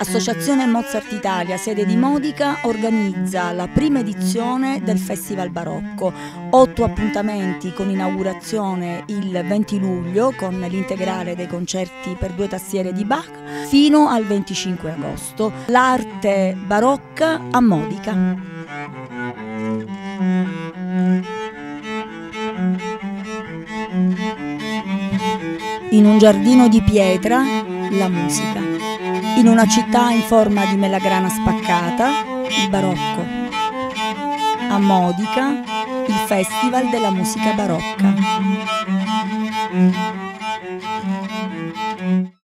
Associazione Mozart Italia, sede di Modica, organizza la prima edizione del Festival Barocco. 8 appuntamenti con inaugurazione il 20 luglio con l'integrale dei concerti per 2 tastiere di Bach fino al 25 agosto. L'arte barocca a Modica. In un giardino di pietra, la musica. In una città in forma di melagrana spaccata, il barocco. A Modica, il Festival della musica barocca.